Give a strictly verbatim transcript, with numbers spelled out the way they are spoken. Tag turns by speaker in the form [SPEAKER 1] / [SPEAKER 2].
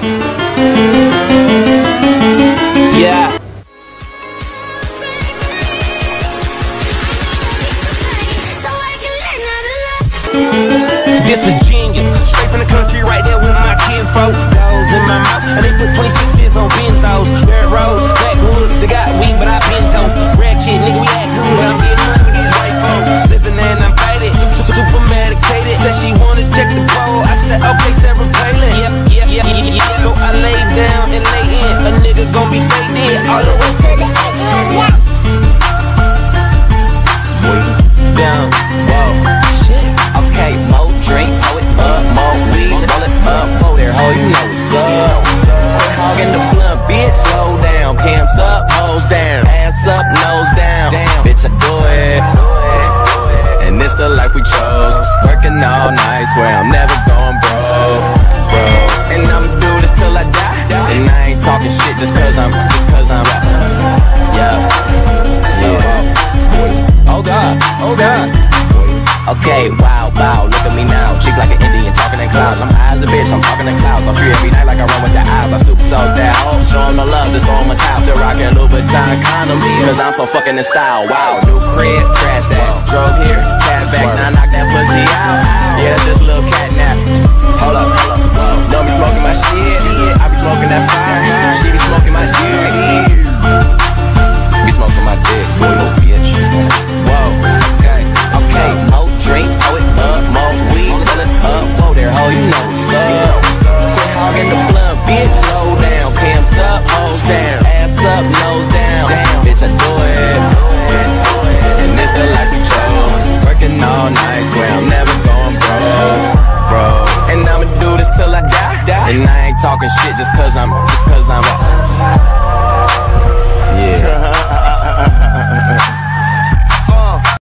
[SPEAKER 1] Yeah. This a genius, straight from the country, right there with my kinfolk. Dogs in my mouth, and they put twenty-sixes on benzos. Red rose, backwoods, they got weed, but I been dope. Red kid, nigga, we act good, but I'm getting money with these white folks. Sippin' and I'm faded, super medicated. Said she wanna check the pole, I said okay, Sarah Palin. Yeah, yeah, yeah, yeah, yeah. So I lay down and lay in, a nigga gon' be faded all the way to the end. Yeah. Down, whoa, shit. Okay, more drink, pull it up, more weed, roll it up, whoa there, ho, you know what's up. Quit hogging the blunt, bitch, slow down. Cams up, hoes down, ass up, nose down. Damn, bitch, I do it. And it's the life we chose. Working all night, swear I'm never going broke, bro. And I'ma do this till I die. And I ain't talking shit just cause I'm, just cause I'm, yeah, yeah. Oh God, oh God. Okay, wow, wow, look at me now. Cheek like an Indian, talking in clouds. I'm high as a bitch, I'm talking in clouds. I'm free every night like I run with the eyes. I super sold that hoe, showing my love, just throwing my towel. Still rocking Louboutin condoms, cause I'm so fucking in style. Wow, new crib, trash that. Drove here, cash back, now knock that pussy out. Yeah, just a little cat nap. Hold up, hold up, don't be smoking my shit. I be smoking that fire, she be smoking my dick. Be smoking my dick, little bitch. Whoa, okay, okay, more drink, pull it up, more weed, roll it up, whoa there, ho, you know what's up. Quit hogging the blunt, bitch, slow down. Cams up, hoes down, ass up, nose down. Damn, bitch, I do it. And this the life we chose. Working all night, swear I'm never going broke, bro. And I'ma do this till I die. And I ain't talking shit just cause I'm, just cause I'm